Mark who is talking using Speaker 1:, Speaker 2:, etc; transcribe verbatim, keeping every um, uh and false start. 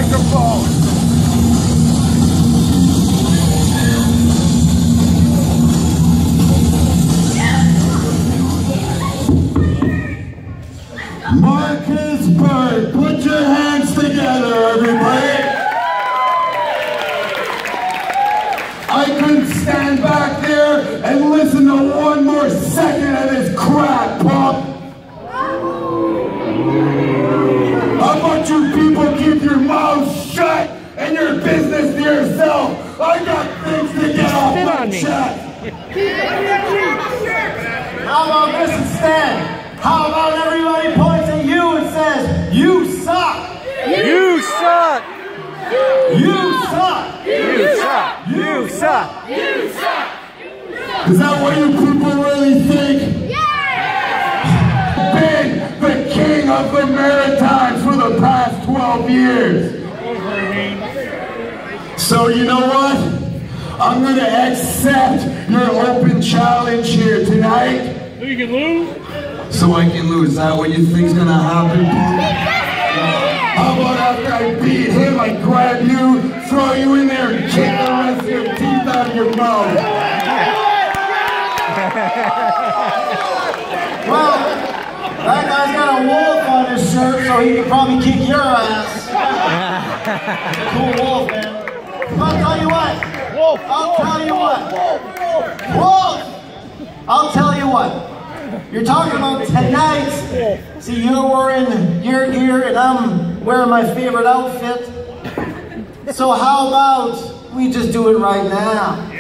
Speaker 1: microphone. Markus, Burke, put your hands together, everybody. I couldn't stand back there and listen to one more second of this crap, punk. How about you people keep your mouths shut and your business to yourself? I got things to get off my chest.
Speaker 2: How about this instead? How about everybody points at you and says, you suck!
Speaker 3: You suck!
Speaker 2: You suck!
Speaker 3: You suck! You suck!
Speaker 4: You suck!
Speaker 1: Is that what you people really think?
Speaker 4: Yeah!
Speaker 1: Been the king of the Maritimes for the past twelve years. So you know what? I'm going to accept your open challenge here tonight.
Speaker 3: So you can lose?
Speaker 1: So I can lose. Is that what you think's going to happen? How about after I beat him, I grab you, throw you in there, and kick the rest of your teeth out of your mouth?
Speaker 2: Well, that guy's got a wolf on his shirt, so he can probably kick your ass. Cool wolf, man. I'll tell you what. Wolf. I'll tell you what. Wolf. I'll tell you what. You're talking about tonight. See, you're wearing your gear and I'm wearing my favorite outfit. So how about we just do it right now?